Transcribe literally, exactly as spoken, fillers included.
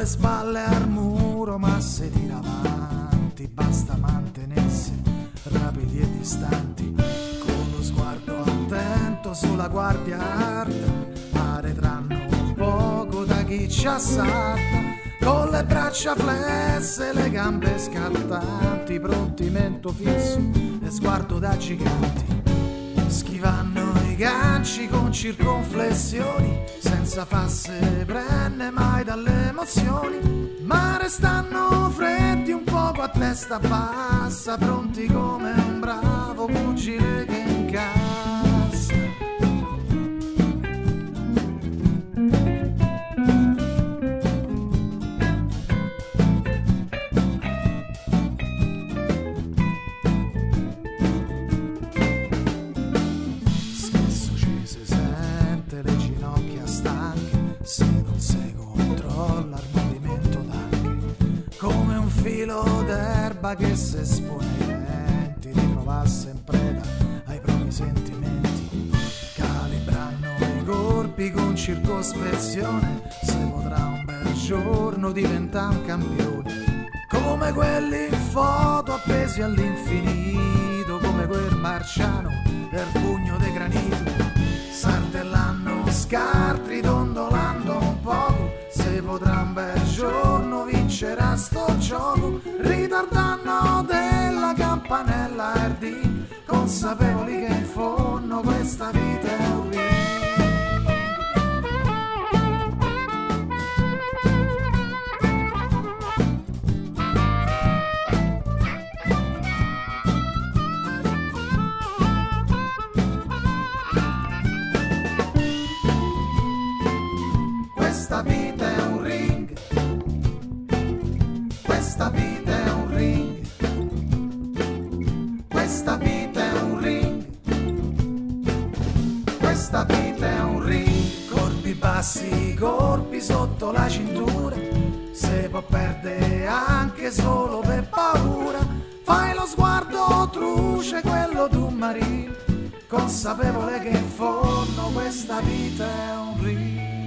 le spalle al muro, ma se tira avanti basta mantenersi rapidi e distanti, con lo sguardo attento sulla guardia alta, arretranno un poco da chi ci assalta, con le braccia flesse, le gambe scattanti, pronti mento fisso e sguardo da giganti, schivando i ganci con circonflessioni, senza farsi prendere mai dalle emozioni, ma restando freddi un poco a testa bassa, pronti come un bravo pugile che incassa. Spesso ci si sente le ginocchia stanche, se non si controlla il movimento d'anche, come un filo d'erba che si espone ai venti, ritrovarsi in preda ai propri sentimenti, calibrando i corpi con circospezione, se potrà un bel giorno diventare un campione, come quelli in foto appesi all'infinito, come quel marciano del pugno de granito, saltellando scarti, dondolando un poco, se potrà un bel giorno vincerà sto gioco, ritardando della campanella ardì, consapevoli che in fondo questa vita è un ring. Questa vita è un ring, questa vita è un ring, questa vita è un ring, questa vita è un ring, corpi bassi, corpi sotto la cintura, se può perdere anche solo per paura, fai lo sguardo truce, quello d'un marino, consapevole che in fondo questa vita è un ring.